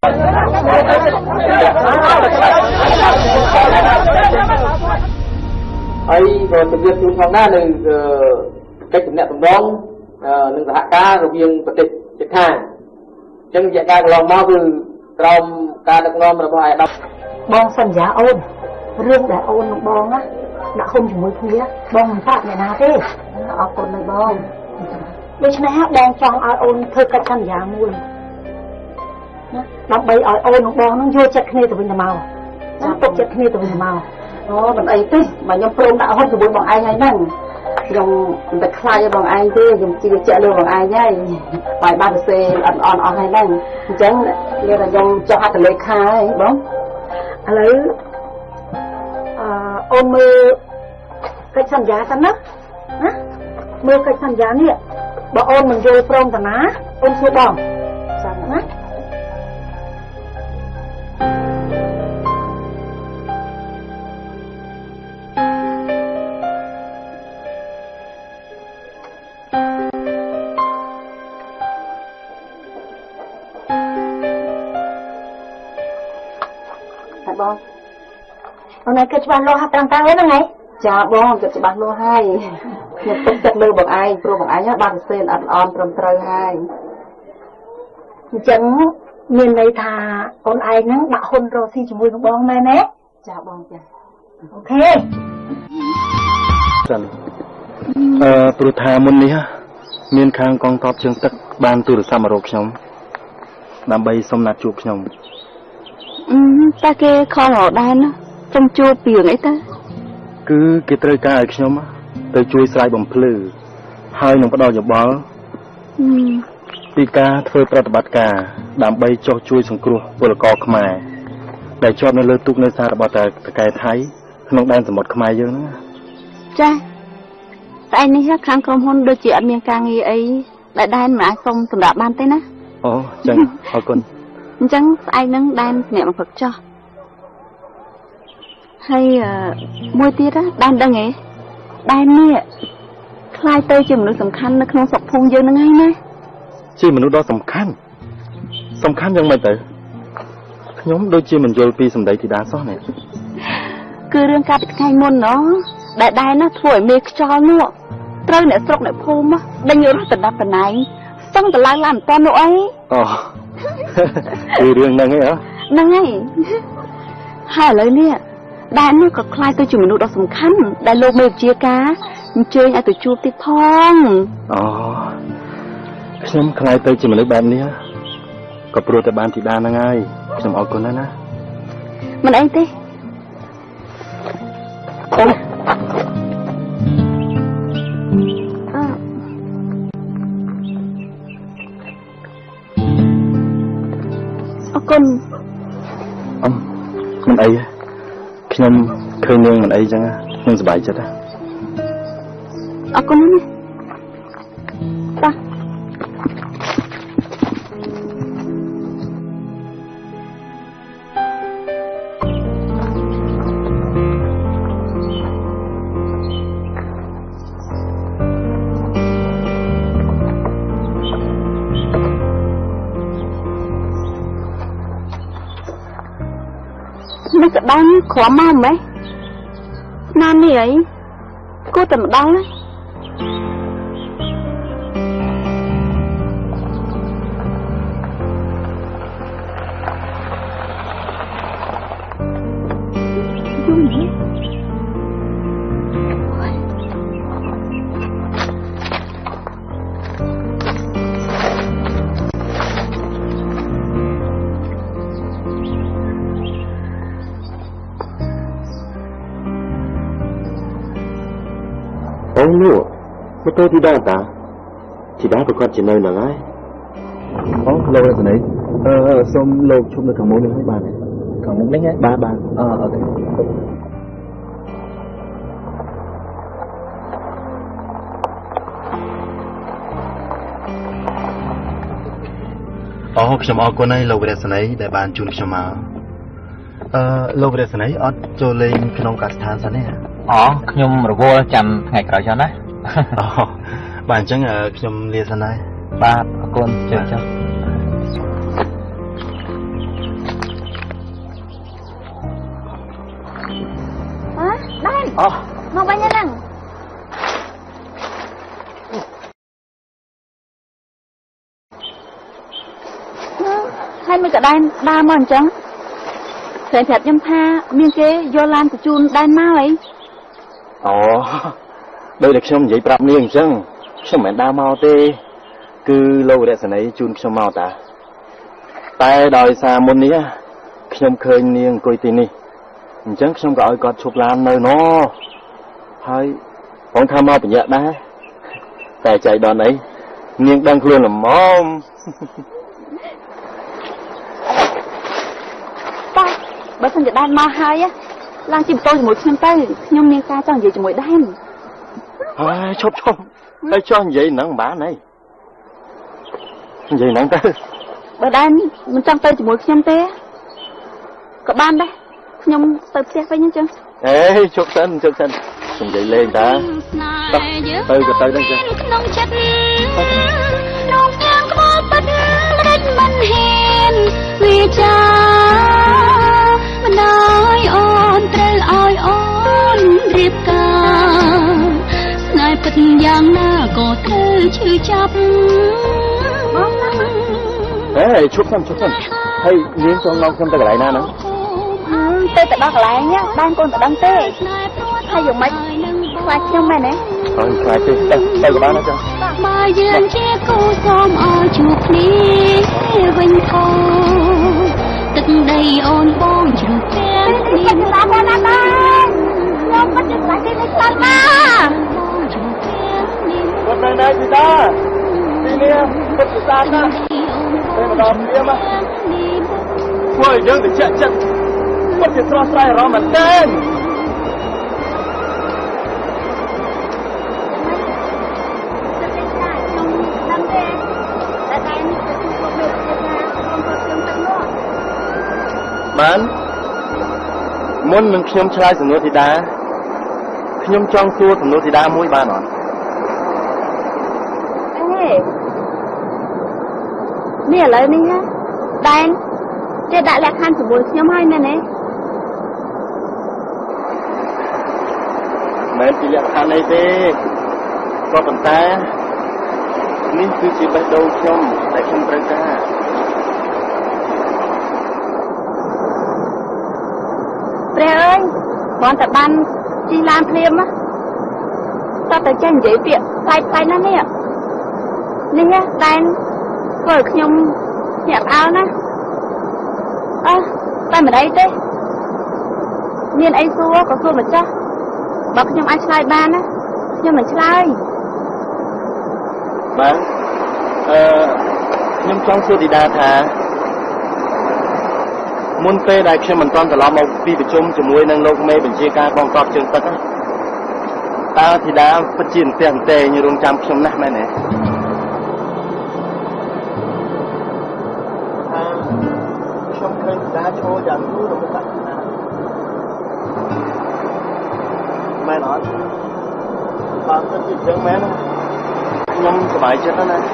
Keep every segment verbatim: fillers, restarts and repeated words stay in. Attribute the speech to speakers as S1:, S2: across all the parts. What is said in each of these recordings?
S1: ហើយក៏ជំរាបជូនផងដែរនៅកិច្ចទំនាក់ទំនងនឹងសហការរវាងប្រទេសជិតខាងអញ្ចឹងរយៈកាលកន្លងមកគឺក្រោមការដឹកនាំរបស់អាយដាមបងសន្យាអូនរឿងដែលអូននឹងបងណាដាក់ហ៊ុនជាមួយគ្នាបងមិនបាក់អ្នកណាទេអរគុណណាស់បងដូច្នេះបងចង់ឲ្យអូនធ្វើកិច្ចសន្យាមួយណាដើម្បីឲ្យអូននិងបងនឹងយល់ចិត្តគ្នាទៅវិញទៅមកចាំទុកចិត្តគ្នាទៅវិញទៅមកអូមិនអីទេបើខ្ញុំព្រមដាក់ហ៊ុនជាមួយបងឯងហើយហ្នឹងខ្ញុំមិនតែខ្លាចឲ្យបងឯងទេខ្ញុំជឿជាក់លើបងឯងហើយបាយបានទៅសេអត់អន់អស់ហើយហ្នឹងអញ្ចឹងនិយាយថាខ្ញុំចង់អត្តលេខាហើយបងឥឡូវអឺអូនមើលកិច្ចសន្យាសិនណាណាមើលកិច្ចសន្យានេះបើអូនមិនយល់ព្រមតាណាអូនសួរបងចាំណាបងអូនឯងគិតច្បាស់លាស់ហើយត្រង់តាមហ្នឹងហ៎ចាបងគិតច្បាស់លាស់ហើយខ្ញុំទុកចិត្តលើបងឯងព្រោះបងឯងបានផ្សេងអត់អន់ត្រឹមត្រូវហើយអញ្ចឹងមានន័យថាអូនឯងហ្នឹងដាក់ហ៊ុនរកស៊ីជាមួយនឹងបងមែនទេចាបងចាអូខេ
S2: ចាអឺព្រោះថាមុននេះមានខាងកងទ័ពជើងទឹកបានទូរស័ព្ទមករកខ្ញុំដើម្បីសុំណាត់ជួបខ្ញុំ
S3: តែគេខំរកដែរណាសុំជួបពីរឿងអីទៅ
S2: គឺគេត្រូវការឲ្យខ្ញុំទៅជួយស្រាយបំភ្លឺហើយនឹងផ្ដល់យោបល់ពីការធ្វើប្រតិបត្តិការដើម្បីចុះជួយសង្គ្រោះពលករខ្មែរដែលជាប់នៅលើទូកនេសាទរបស់តកែថៃក្នុងដែនសមុទ្រខ្មែរយើងហ្នឹង
S3: ចាតែនេះខាងក្រុមហ៊ុនដូចជាអត់មានការងារអីដែលដែនមិនអាចសុំសម្រាប់បានទេណា
S2: អូចឹងអរគុណ
S3: អញ្ចឹងស្អែកហ្នឹងដែនអ្នកមកផឹកចោះហើយមួយទៀតដែនដឹងហ៎ដែននេះខ្លាយទៅជាមនុស្សសំខាន់នៅក្នុងស្រុកភូមិយើងហ្នឹងហើយណា
S2: ជាមនុស្សដ៏សំខាន់សំខាន់យ៉ាងម៉េចទៅខ្ញុំដូចជាមិនយល់ពីសម្ដីធីតាសោះនេះ
S3: គឺរឿងកាលពីថ្ងៃមុនណោះដែលដែនណាធ្វើឲ្យមេខ្យល់នោះត្រូវអ្នកស្រុកអ្នកភូមិដេញរត់ទៅដល់កន្លែងសឹងទៅឡើងឡើងមិនតាន់នោះអី
S2: អូគឺរឿងហ្នឹងហ៎
S3: ហ្នឹងហើយហើយឥឡូវនេះដែននេះក៏ខ្លាយទៅជាមនុស្សដ៏សំខាន់ដែលលោកមេវិជាការអញ្ជើញឲ្យទៅជួបទៀតផង
S2: អូខ្ញុំខ្លាយទៅជាមនុស្សបែបនេះក៏ព្រោះតែបានធីតាហ្នឹងហើយខ្ញុំអរគុណណាស់ណា
S3: មិនអីទេ
S2: អូ
S3: អរគុណ
S2: អមមិនអីខ្ញុំឃើញនាងមិនអីចឹងខ្ញុំសប្បាយចិត្តណា
S3: អរគុណណាស់តានេះក៏បានក្រំមកម៉េះណាននេះអីគួរតែម្ដងណា
S2: អូនោះមកទៅទីដាតាទីដាប្រកាសជានៅហ្នឹងហើយអូលោករស្មីអឺសូមលោកជុំនៅខាងមុខនេះឲ្យបានទេខាងមុខនេះហ៎បាទបាទអឺអូខេអូខ្ញុំអរគុណហើយលោកវិរៈស្នីដែលបានជូនខ្ញុំមកអឺលោកវិរៈស្នីអត់ចូលលេងក្នុងការដ្ឋានសិនទេ
S4: អូខ្ញុំរវល់ចាំថ្ងៃក្រោយចុះណា
S2: អូបាទអញ្ចឹងខ្ញុំលាសិនហើយ
S4: បាទអរគុណជើចុះ
S3: ហើយមិនក៏ដែនដើរមកអញ្ចឹងព្រែប្រាប់ខ្ញុំថាមានគេយកឡានទៅជូនដែនមកអី
S2: អូដោយតែខ្ញុំនិយាយប្រាប់នាងអញ្ចឹងខ្ញុំមិនដើរមកទេគឺលោករស្មីជូនខ្ញុំមកតាតែដោយសារមុននេះខ្ញុំឃើញនាងអង្គុយទីនេះអញ្ចឹងខ្ញុំក៏ឲ្យគាត់ឈប់ឡាននៅណហើយបងថាមកបញ្ញាក់ដែរតែចៃដន្យអីនាងដឹងខ្លួនល្មម
S3: តាបើសិនជាដែនមកហើយឡើងជិះម៉ូតូជាមួយខ្ញុំទៅខ្ញុំមានការចង់និយាយជាមួយដែន
S2: ហើយឈប់ឈប់ហើយចង់និយាយហ្នឹងមិនបានហីនិយាយហ្នឹងទៅ
S3: បើដែនមិនចង់ទៅជាមួយខ្ញុំទេក៏បានដែរខ្ញុំទៅផ្ទះវិញអញ្ចឹង
S2: អេជប់សិនជប់សិនខ្ញុំនិយាយលេងតាទៅក៏ទៅដែរចឹង
S3: ក្នុងចិត្តក្នុងយ៉ាងក្បល់បាត់មិនមិនហ៊ានវាចាមិនឲ្យអូនត្រូវឲ្យអូនរៀបការស្នេហ៍ពិតយ៉ាងណាក៏ត្រូវឈឺចាប់
S2: អេជប់សិនជប់សិនហើយនាងចង់នាំខ្ញុំទៅកន្លែងណាហ្នឹង
S3: ទៅទៅដល់កន្លែងណាបានកូនទៅដឹងទេហើយយ៉ាងម៉េចខ្លាចខ្ញុំមែនទេ
S2: អត់ខ្លាចទេទៅទៅក៏បានដែរចឹង
S3: បើយើងជាគូសូមឲ្យជួបគ្នាវិញផងទឹកដីអូនបងជ្រុះទាំងគ្នាណាបងណាបងខ្ញុំមិនខ្លាចទេខ្លាចណា
S2: គាត់នៅណាពីតាទីនេះពុទ្ធសាសនាពេលមកដល់ព្រាមធ្វើឲ្យយើងទៅចាក់ចិត្តគាត់ជាស្រស់ស្រាយអារម្មណ៍មែនទេបានមុននឹងខ្ញុំឆ្លើយសំណួរធីតាខ្ញុំចង់សួរសំណួរធីតាមួយបានអត់
S3: អេនេះឥឡូវនេះណាដែនចេះដាក់លក្ខខណ្ឌជាមួយខ្ញុំហើយមែនទេ
S2: មែនជាលក្ខខណ្ឌអីទេក៏ប៉ុន្តែនេះគឺជាបេះដូងខ្ញុំដែលខ្ញុំត្រូវការ
S3: ព្រះអើយបងតែបានជិះឡានភ្លាមណាតើតែចេះនិយាយពាក្យផ្លែកផ្លែកណាស់នេះនេះណាដែនធ្វើឲ្យខ្ញុំញាក់ផ្អើលណាអើតែមិនអីទេមានអីសួរក៏សួរម្ចាស់បើខ្ញុំអាចឆ្លើយបានណាខ្ញុំមិនឆ្លើយ
S2: បានអឺខ្ញុំចង់សួរធីតាថាមុនពេលដែលខ្ញុំមិនទាន់ត្រឡប់មកពីប្រជុំជាមួយនឹងលោកមេបញ្ជាការកងទ័ពជើងទឹកតើធីតាពិតជាអន្ទះអន្ទែងរងចាំខ្ញុំណាស់មែនទេខ្ញុំឃើញធីតាឈរយ៉ាងយូររហូតដល់ណាមែនអត់បើពិតជាចឹងមែនខ្ញុំសប្បាយចិត្តណាស់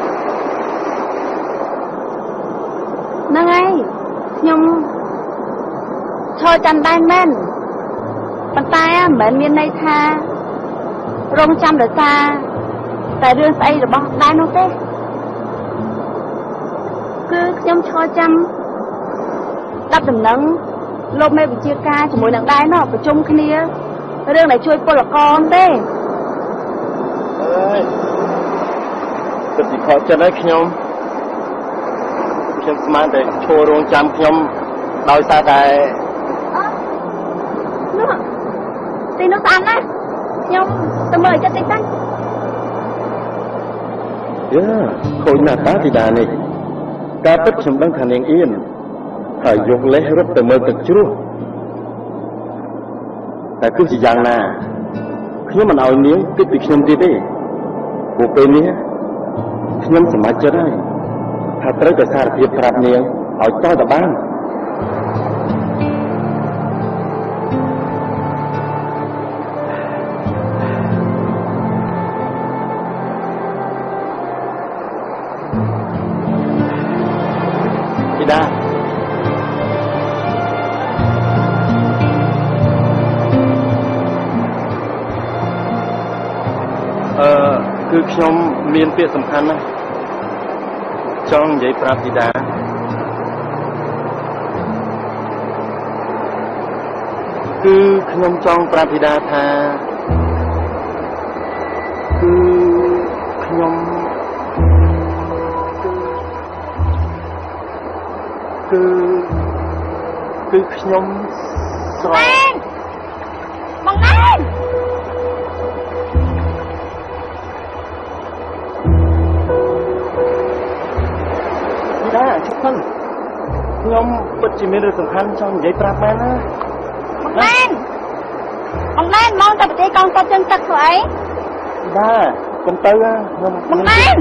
S3: ហ្នឹងហើយខ្ញុំឈរចាំដែនមែនប៉ុន្តែមិនមែនមានន័យថារងចាំដោយសារតែរឿងស្អីរបស់ដែននោះទេគឺខ្ញុំឈរចាំដាប់ដំណឹងលោកមេវិជាការជាមួយនឹងដែននោះប្រជុំគ្នារឿងដែលជួយពលករទេ
S2: អើយពិតជាខកចិត្តហើយខ្ញុំខ្ញុំស្មានតែឈររងចាំខ្ញុំដោយសារតែ
S3: នោះទីនោះស្អាតណាស់ខ្ញុំទៅមើលឲ្យចិត្តតិចទៅ
S2: យ៉ាខូចណាស់តាធីតានេះការពិតខ្ញុំដឹងថានាងអៀនហើយយកលេសរត់ទៅមើលទឹកជ្រោះតែទោះជាយ៉ាងណាខ្ញុំមិនឲ្យនាងគិតពីខ្ញុំទៀតទេព្រោះពេលនេះខ្ញុំសម្រេចចិត្តហើយថាត្រូវតែសារភាពប្រាប់នាងឲ្យតទៅបានធីតាអឺគឺខ្ញុំមានពាក្យសំខាន់ណាស់ចង់និយាយប្រាប់ធីតាគឺខ្ញុំចង់ប្រាប់ធីតាថាគឺខ្ញុំគឺគឺខ្ញុំស្រឡាញ់បងណែនធីតាជិះផងខ្ញុំពិតជាមានរឿងសំខាន់ចង់និយាយប្រាប់មែនណា
S3: បងណែនបងណែនមកទៅប្រទេសកងទ័ពជើងទឹកធ្វើអី
S2: បាទកុំទៅខ្ញុំ
S3: បងណែន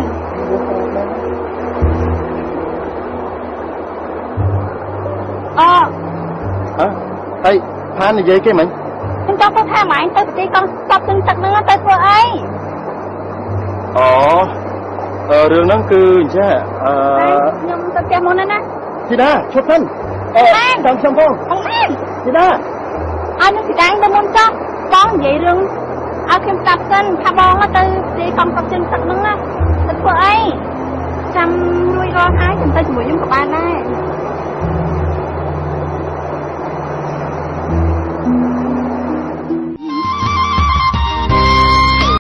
S3: អ
S2: អើហើយផាននិយាយគេមិញ
S3: ខ្ញុំចង់ទៅថាម៉ែឯងទៅប្រទេសកងទ័ពជើងទឹកហ្នឹងទៅធ្វើអី
S2: អូអឺរឿងហ្នឹងគឺអញ្ចឹងអឺ
S3: ខ្ញុំទៅផ្ទះមុនណា
S2: ធីតាឈប់សិនអឺតាមខ្ញុំផង
S3: បងណែន
S2: ធីតា
S3: អើនឹងធីតាទៅមុនចុះបងនិយាយរឿងឲ្យខ្ញុំស្ដាប់សិនថាបងទៅទីកំកប់ជើងទឹកហ្នឹងណាទៅធ្វើអីចាំរួចរាល់ហើយខ្ញុំទៅជាមួយខ្ញុំក៏បានដែរ